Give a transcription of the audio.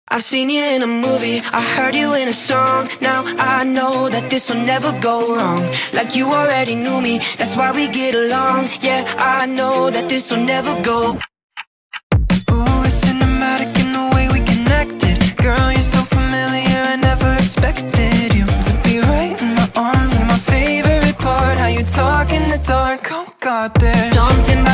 I've seen you in a movie, I heard you in a song. Now I know that this will never go wrong. Like you already knew me, that's why we get along. Yeah, I know that this will never go. Ooh, it's cinematic in the way we connected. Girl, you're so familiar, I never expected you to be right in my arms. And my favorite part, how you talk in the dark. Oh God, there's something